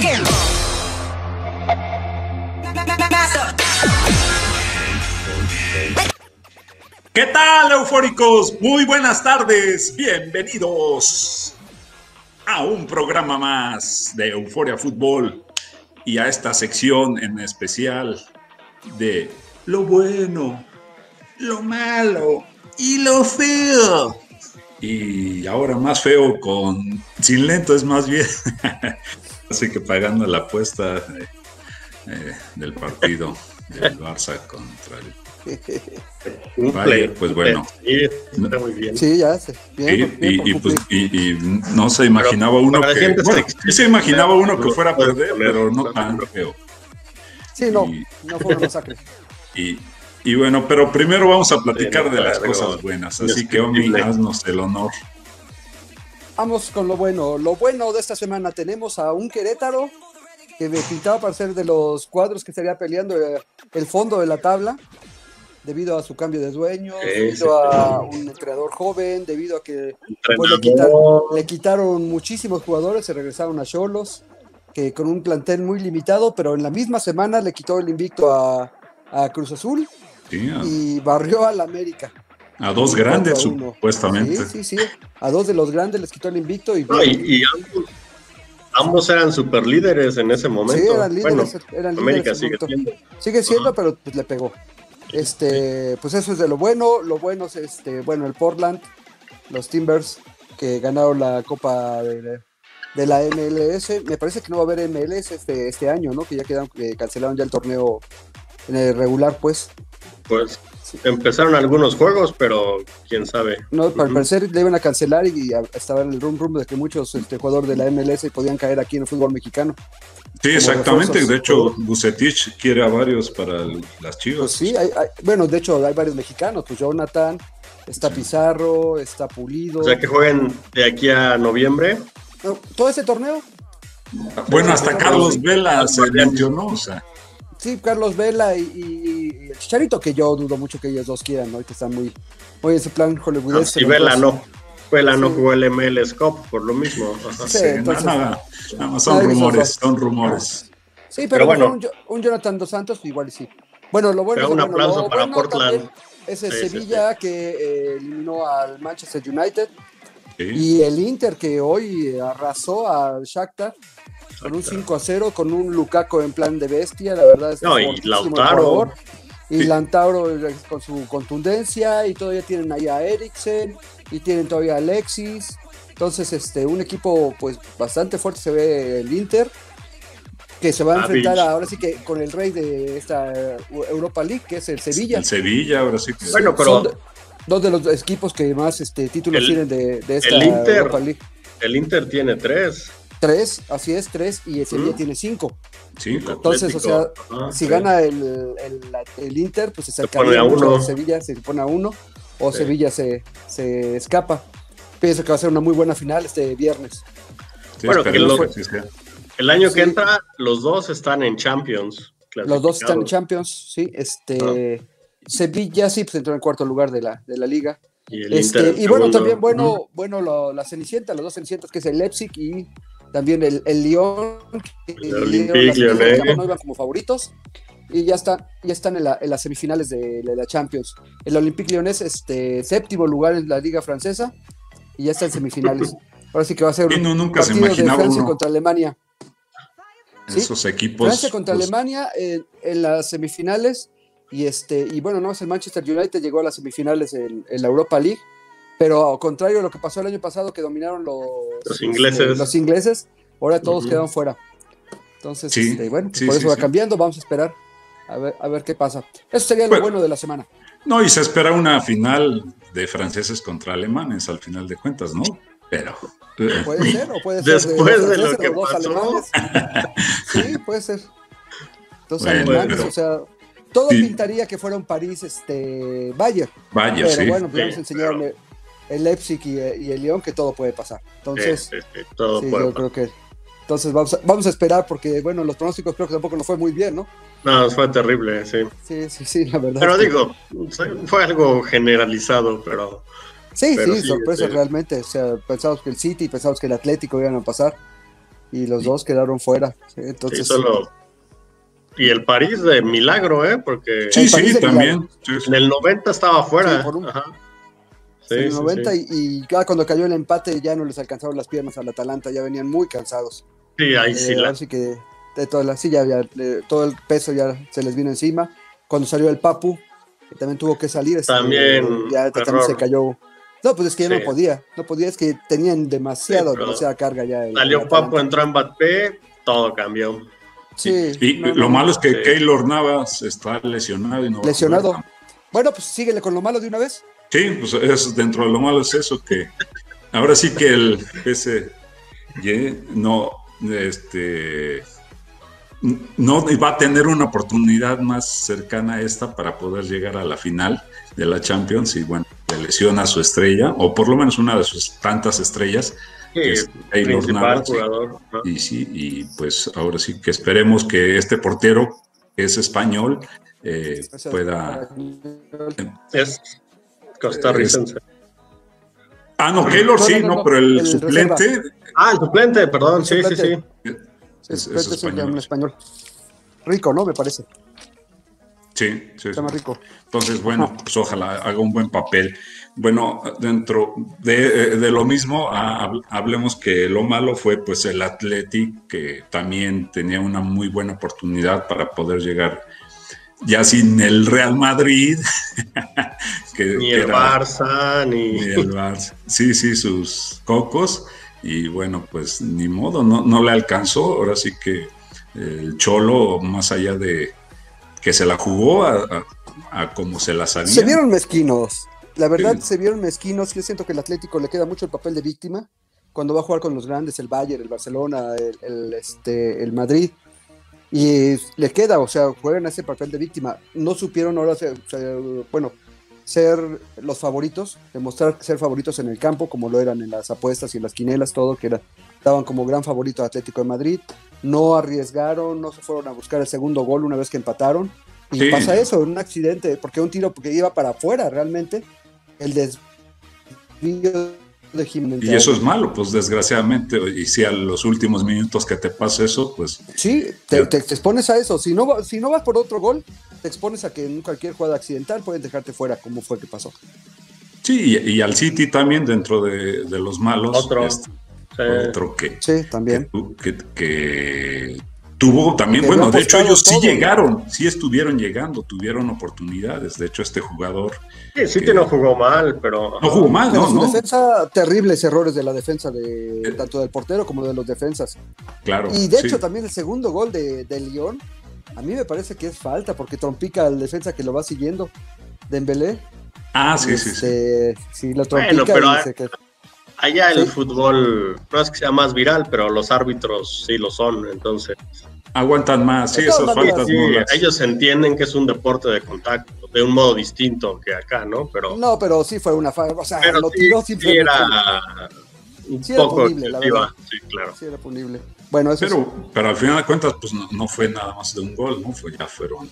¿Qué tal, eufóricos? Muy buenas tardes. Bienvenidos a un programa más de Euforia Fútbol y a esta sección en especial de lo bueno, lo malo y lo feo. Y ahora más feo sin lento es más bien. Así que pagando la apuesta del partido del Barça contra el Bayern, pues bueno. Sí, está muy bien. Sí, ya sé. Bien, y no se imaginaba uno que... Bueno, sí se imaginaba uno que fuera a perder, pero no tan feo. Sí, no fue una masacre. Y bueno, pero primero vamos a platicar de las cosas buenas, así que Omi, haznos el honor. Vamos con lo bueno. Lo bueno de esta semana, tenemos a un Querétaro que me pintaba para ser de los cuadros que estaría peleando el fondo de la tabla, debido a su cambio de dueño, debido a un entrenador joven, debido a que le quitaron muchísimos jugadores, se regresaron a Xolos, que con un plantel muy limitado, pero en la misma semana le quitó el invicto a Cruz Azul y barrió al América. A dos grandes, supuestamente. Sí. A dos de los grandes les quitó el invicto. Y ambos eran super líderes en ese momento. Sí, eran líderes. América sigue siendo, pero pues le pegó. Pues eso es de lo bueno. Lo bueno es el Portland, los Timbers, que ganaron la Copa de la MLS. Me parece que no va a haber MLS este año, ¿no? Que ya cancelaron ya el torneo en el regular, pues. Pues empezaron algunos juegos, pero quién sabe. No, al parecer le iban a cancelar y estaba en el rum de que muchos jugadores de la MLS podían caer aquí en el fútbol mexicano. Sí, exactamente. Refuerzos. De hecho, Bucetich quiere a varios para las Chivas. Pues sí, de hecho hay varios mexicanos. Pues Jonathan, está Pizarro, está Pulido. O sea, que jueguen de aquí a noviembre. No, todo ese torneo. Bueno, hasta Carlos Vela se mencionó, o sea. Sí, Carlos Vela y el Chicharito, que yo dudo mucho que ellos dos quieran, ¿no? Que están muy en su plan hollywoodesco. Y Vela no jugó el MLS Cup por lo mismo. Sí, entonces, nada más son rumores. Sí, pero bueno, un Jonathan Dos Santos igual sí. Bueno, lo bueno es un aplauso para Portland. Es el Sevilla que eliminó al Manchester United y el Inter que hoy arrasó al Shakhtar con un 5-0, con un Lukaku en plan de bestia, la verdad es y Lautaro. Y Lautaro con su contundencia, y todavía tienen ahí a Eriksen, y tienen todavía a Alexis. Entonces, un equipo pues bastante fuerte se ve el Inter, que se va a enfrentar ahora sí que con el rey de esta Europa League, que es el Sevilla. El Sevilla, ahora sí que... Bueno, pero... Son dos de los equipos que más títulos tienen de esta Europa League. El Inter tiene 3, y el Sevilla tiene 5. Entonces, o sea, si gana el Inter, pues se sacaría a 1. Sevilla se pone a 1, o Sevilla se escapa. Pienso que va a ser una muy buena final este viernes. Sí, bueno, que el año que entra, los dos están en Champions. Los dos están en Champions, sí. Sevilla sí, pues entró en cuarto lugar de la liga. Y el Inter y bueno, también la Cenicienta, las dos Cenicientas, que es el Leipzig y también el Lyon, el Olympique Lyonnais no iban como favoritos y ya están en las semifinales de la Champions. El Olympique Lyonnais séptimo lugar en la liga francesa y ya está en semifinales. Ahora sí que va a ser un partido de Francia contra Alemania. Esos equipos Francia contra Alemania en las semifinales y bueno, no es el Manchester United, llegó a las semifinales en la Europa League. Pero al contrario de lo que pasó el año pasado, que dominaron los ingleses, ahora todos quedaron fuera. Entonces, por eso va cambiando, vamos a esperar a ver qué pasa. Eso sería lo bueno de la semana. No, y se espera una final de franceses contra alemanes al final de cuentas, ¿no? Pero... Puede ser, o puede ser después de lo que dos pasó. Alemanes. Sí, puede ser. Dos alemanes, o sea... Todo pintaría que fuera un París, Bayern. Pero bueno, pues nos enseñaron el Leipzig y el Lyon que todo puede pasar. Entonces, todo puede yo creo que entonces vamos a esperar porque bueno, los pronósticos creo que tampoco nos fue muy bien, ¿no? No, fue terrible, sí. Sí, la verdad. Pero digo, fue algo generalizado, pero sí, sorpresa realmente. O sea, pensamos que el City, pensamos que el Atlético iban a pasar. y los dos quedaron fuera. Entonces, sí, y el París de milagro, porque sí, también. Sí. En el 90 estaba fuera. Sí, Ajá. Sí, en el 90 y cuando cayó el empate ya no les alcanzaron las piernas al Atalanta, ya venían muy cansados. Sí, ahí sí. Así que todo el peso ya se les vino encima. Cuando salió el Papu, que también tuvo que salir. También se cayó. No, pues es que ya no podía, es que tenían demasiada carga ya. Salió Papu, entró Mbappé, todo cambió. Sí, y lo malo es que Keylor Navas está lesionado y no va lesionado. a jugar. Bueno, pues síguele con lo malo de una vez. Sí, pues dentro de lo malo es eso, que ahora sí que el PSG no va a tener una oportunidad más cercana a esta para poder llegar a la final de la Champions y bueno, le lesiona a su estrella, o por lo menos una de sus tantas estrellas, que es Keylor Navas. Jugador, ¿no? Y pues ahora sí que esperemos que este portero, que es español, pueda... Es costarricense. No, Keylor no, pero el suplente... Reserva. El suplente, perdón, sí. Es español. Un español. Rico, ¿no? Me parece. Sí. Está más rico. Entonces, bueno, pues ojalá haga un buen papel. Bueno, dentro de lo mismo, hablemos que lo malo fue pues el Athletic, que también tenía una muy buena oportunidad para poder llegar ya sin el Real Madrid. Ni el Barça, ni el Barça. Sí, sus cocos. Y bueno, pues ni modo, no le alcanzó. Ahora sí que el Cholo, más allá de que se la jugó a como se la sabía. Se vieron mezquinos. La verdad, se vieron mezquinos. Yo siento que el Atlético le queda mucho el papel de víctima cuando va a jugar con los grandes, el Bayern, el Barcelona, el Madrid. Y le queda, juegan ese papel de víctima. No supieron ahora ser los favoritos, demostrar ser favoritos en el campo, como lo eran en las apuestas y en las quinelas, todo, que daban como gran favorito a Atlético de Madrid. No arriesgaron, no se fueron a buscar el segundo gol una vez que empataron. Y pasa eso, un accidente, porque un tiro que iba para afuera realmente, el desvío de Jiménez. Y eso es malo, pues desgraciadamente, y si a los últimos minutos que te pasa eso, pues... Sí, te expones a eso. Si no vas por otro gol, te expones a que en cualquier jugada accidental pueden dejarte fuera, como fue que pasó. Sí, y al City también, dentro de los malos. Otro que... Sí, también. Que tuvo también, bueno, de hecho ellos sí llegaron, sí estuvieron llegando, tuvieron oportunidades. De hecho, este jugador... Sí que no jugó mal, pero... No jugó mal, pero su defensa, terribles errores de la defensa, tanto del portero como de los defensas. Claro. Y de hecho también el segundo gol de Lyon, a mí me parece que es falta, porque trompica al defensa que lo va siguiendo, Dembélé. Sí. Sí, lo trompica. Bueno, pero allá el fútbol, no es que sea más viral, pero los árbitros sí lo son, entonces... Aguantan más, sí, esas faltas nulas. Ellos entienden que es un deporte de contacto, de un modo distinto que acá, ¿no? Pero sí fue una falta, pero lo tiró simplemente. Era un poco punible, la verdad. Sí, claro. Sí, era punible. Bueno, eso pero al final de cuentas, pues no fue nada más de un gol, ¿no? Ya fueron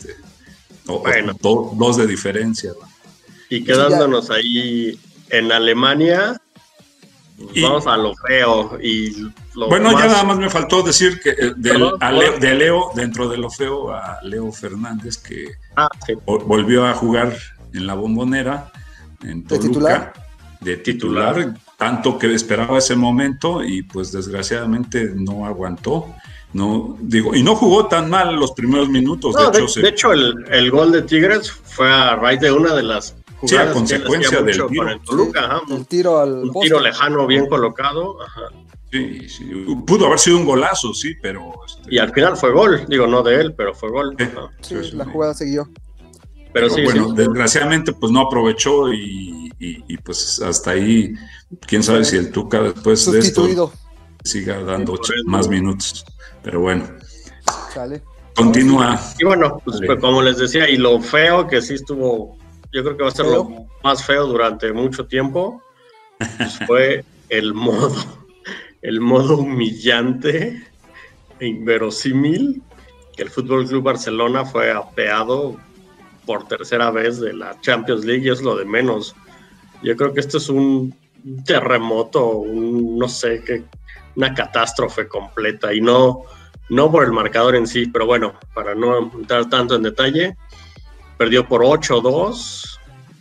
dos de diferencia, ¿no? Y quedándonos ahí en Alemania... Vamos a lo feo ya nada más me faltó decir que de Leo, dentro de lo feo, a Leo Fernández, que volvió a jugar en la Bombonera, en Toluca, de titular, tanto que esperaba ese momento y pues desgraciadamente no aguantó. Y no jugó tan mal los primeros minutos. De hecho, el gol de Tigres fue a raíz de una de las a consecuencia del tiro. Con el Toluca, el tiro al un tiro lejano bien colocado. Sí, pudo haber sido un golazo, sí, pero... Y al final fue gol, no de él, pero fue gol. Sí, la jugada siguió. Pero bueno, desgraciadamente pues no aprovechó y pues hasta ahí, quién sabe si el Tuca después de esto siga dando más minutos. Pero bueno, continúa. Y bueno, pues como les decía, y lo feo que sí estuvo... Yo creo que va a ser lo más feo durante mucho tiempo. Pues fue el modo humillante e inverosímil que el Fútbol Club Barcelona fue apeado por tercera vez de la Champions League, y es lo de menos. Yo creo que esto es un terremoto, no sé una catástrofe completa, y no por el marcador en sí, pero bueno, para no entrar tanto en detalle, perdió por 8-2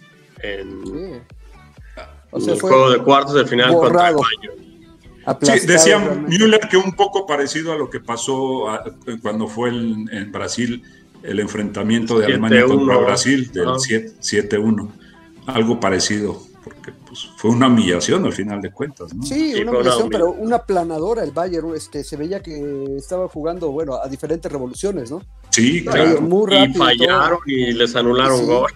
en el juego de cuartos de final contra el Bayern. Sí, decía Müller que un poco parecido a lo que pasó cuando fue en Brasil, el enfrentamiento de Alemania contra Brasil del 7-1, algo parecido, porque pues, fue una humillación al final de cuentas, ¿no? Sí, una humillación, pero una aplanadora el Bayern, se veía que estaba jugando, bueno, a diferentes revoluciones, ¿no? Sí, claro. Muy rápido, y fallaron y les anularon goles.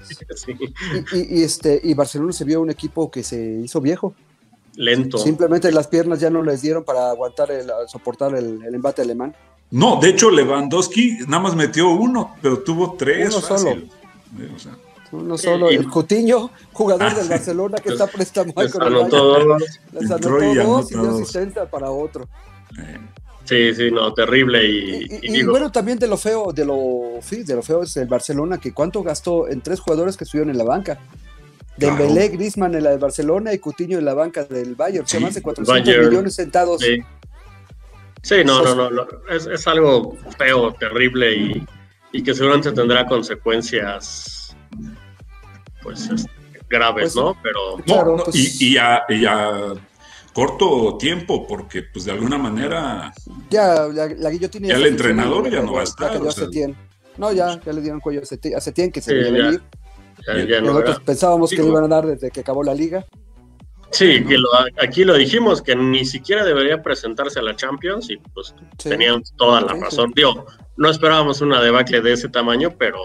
Sí. Y Barcelona se vio un equipo que se hizo viejo. Lento. Simplemente las piernas ya no les dieron para aguantar, soportar el embate alemán. No, de hecho Lewandowski nada más metió uno, pero tuvo 3. Uno fácil. solo. O sea, uno solo. El Coutinho, jugador del Barcelona que está préstamo con el Bayern. Les anotó 2 y dio asistencia para otro. Sí, no, terrible. Y bueno, también de lo feo es el Barcelona, que cuánto gastó en 3 jugadores que estuvieron en la banca. Dembélé, Griezmann en la de Barcelona y Coutinho en la banca del Bayern, que más de 400 millones sentados. Sí, no. Es algo feo, terrible y que seguramente tendrá consecuencias pues graves, ¿no? Pero claro, pues, y a corto tiempo, porque pues de alguna manera ya la guillotina ya el entrenador ya no va a estar. Ya le dieron cuello a Setién, que se veía venir. Nosotros pensábamos que le iban a dar desde que acabó la liga. Sí, que aquí lo dijimos, que ni siquiera debería presentarse a la Champions, y pues tenían toda la razón. Digo, no esperábamos una debacle de ese tamaño, pero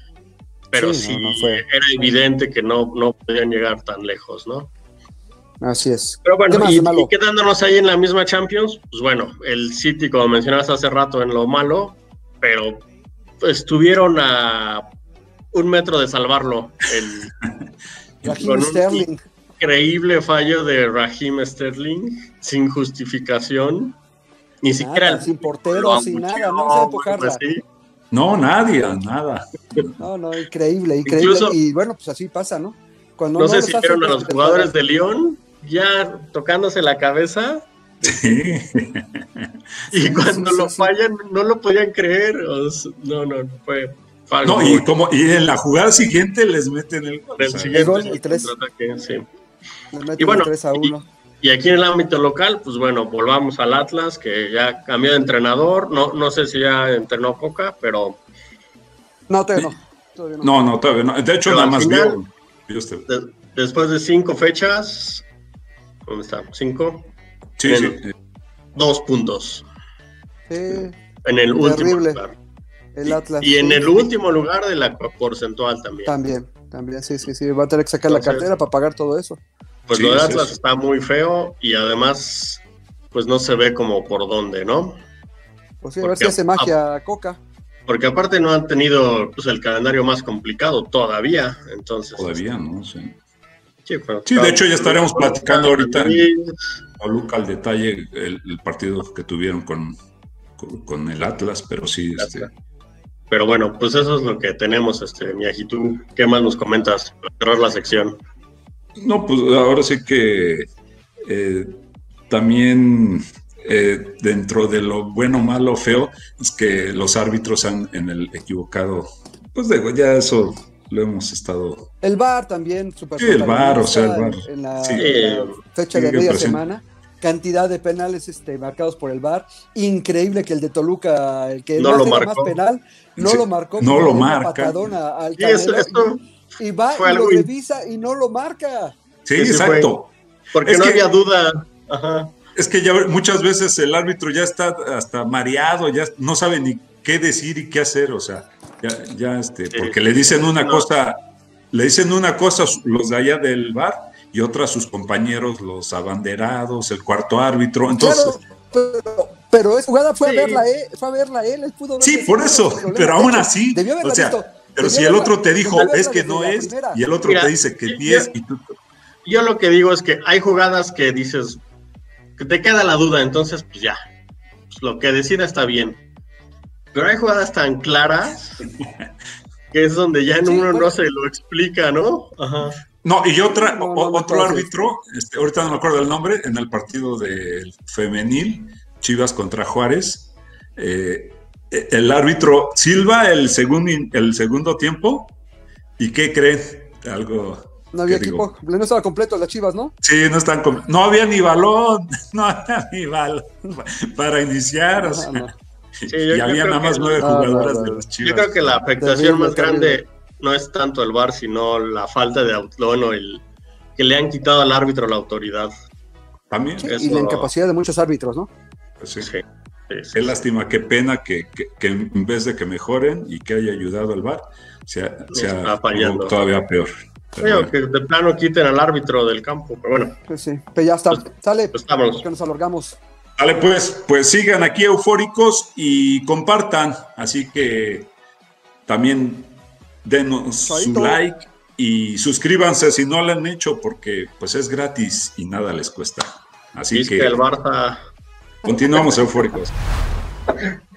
sí era evidente que no podían llegar tan lejos, ¿no? Así es. Pero bueno, y quedándonos ahí en la misma Champions, pues bueno, el City, como mencionabas hace rato, en lo malo, pero estuvieron a 1 metro de salvarlo. Raheem Sterling. Increíble fallo de Raheem Sterling, sin justificación, ni siquiera sin portero, sin nada, no sabe empujarla. No, nada. No, increíble. Incluso, y bueno, pues así pasa, ¿no? Cuando no sé si vieron a los jugadores de Lyon ya tocándose la cabeza. Sí. Y cuando lo fallan, no lo podían creer. No, fue falso. No, y en la jugada siguiente les meten el gol. El siguiente, el 3. Sí. Y bueno, 3-1. Y aquí en el ámbito local, pues bueno, volvamos al Atlas, que ya cambió de entrenador. No sé si ya entrenó Coca, pero... No, todavía no. No, todavía no. De hecho, pero nada más vio usted. Después de 5 fechas, ¿dónde está? 5. Sí. 2 puntos. Sí. En el último lugar. El Atlas. Y en el último lugar de la porcentual también. También, sí. Va a tener que sacar la cartera para pagar todo eso. Pues lo de Atlas está muy feo y además, pues no se ve como por dónde, ¿no? Pues sí, a ver si hace magia Coca. Porque aparte no han tenido pues, el calendario más complicado todavía, entonces... Todavía, ¿no? Sí, pero de hecho ya estaremos platicando ahorita en Luca al detalle el partido que tuvieron con el Atlas, pero sí... Pero bueno, pues eso es lo que tenemos, Miyagi. ¿Tú qué más nos comentas para cerrar la sección? No, pues ahora sí que también dentro de lo bueno, malo, feo, es que los árbitros han en el equivocado. Pues digo, ya eso lo hemos estado... El VAR también, super. Sí, el VAR, el VAR. En la fecha de media semana. Cantidad de penales marcados por el VAR. Increíble que el de Toluca, el que no lo marcó. Más penal, no lo marcó. No lo marca. Patadona al Canelo, y va y lo revisa y no lo marca. Sí, exacto. Porque no había duda. Ajá. Es que ya muchas veces el árbitro ya está hasta mareado, ya no sabe ni qué decir y qué hacer, o sea, porque le dicen una cosa los de allá del VAR y otra a sus compañeros, los abanderados, el cuarto árbitro, entonces... Claro, pero esa jugada fue a verla él pudo ver. Sí, por eso, pero aún así, o sea, visto, pero si el otro te dijo, es que no es, y el otro te dice que 10 y tú... Yo lo que digo es que hay jugadas que dices, que te queda la duda, entonces pues ya, pues lo que decida está bien. Pero hay jugadas tan claras que es donde ya uno no se lo explica, ¿no? Ajá. No, y otro no, árbitro, ahorita no me acuerdo el nombre, en el partido del femenil, Chivas contra Juárez, el árbitro silba el segundo tiempo, ¿y qué creen? Algo... No había equipo, no estaba completo las Chivas, ¿no? Sí, no había ni balón, no había ni balón para iniciar, o sea, No. Sí, y había nada más 9 jugadoras de las Chivas. Yo creo que la afectación más grande no es tanto el VAR, sino la falta de autonomía, que le han quitado al árbitro la autoridad. También. Sí, y la incapacidad de muchos árbitros, ¿no? Pues sí. Qué lástima, qué pena que en vez de que mejoren y que haya ayudado al VAR, sea fallando. Todavía peor. Creo que de plano quiten al árbitro del campo, pero bueno. Pues sí, pero ya está. Sale, pues vámonos. Que nos alargamos. Vale, pues sigan aquí eufóricos y compartan, así que también denos su like y suscríbanse si no lo han hecho, porque pues es gratis y nada les cuesta. Así que el Barça. Continuamos eufóricos.